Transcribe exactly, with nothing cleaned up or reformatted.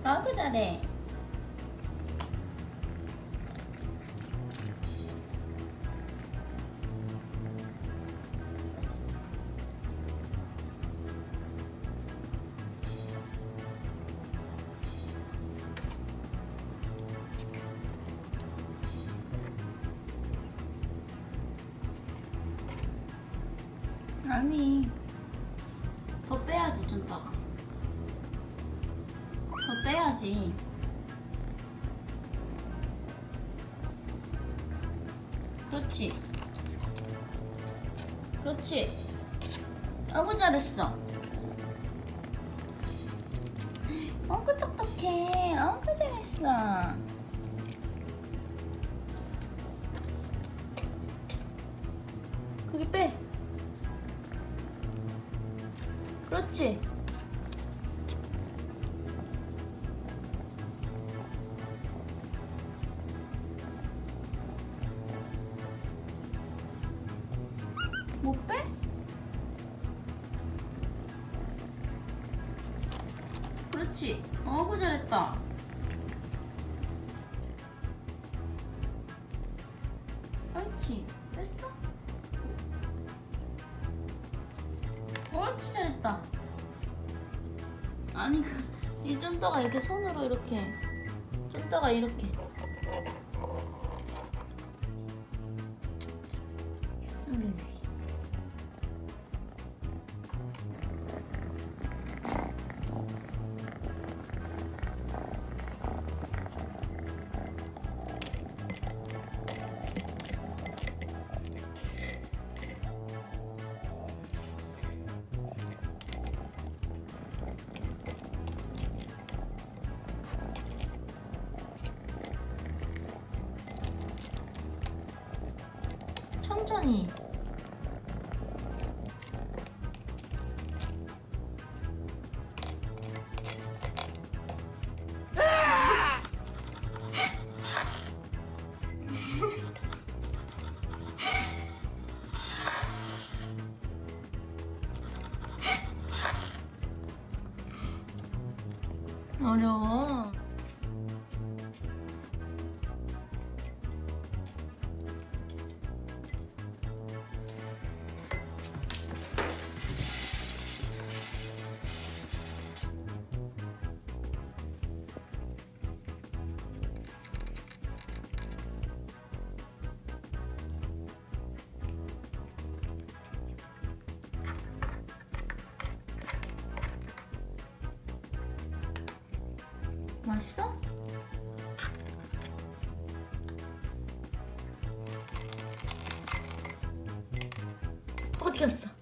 아이고 잘해. 아니, 더 빼야지. 좀 따가 더 떼야지. 그렇지, 그렇지. 아이고 잘했어. 아이고 똑똑해. 아이고 잘했어. 거기 빼. 그렇지. 못 빼? 그렇지. 어구 잘했다. 옳지. 뺐어? 옳지 잘했다. 아니 이 쫀따가 이렇게 손으로 이렇게 쫀따가 이렇게 여기 여기. 천천히. 어려워. 맛있어? 어디 갔어?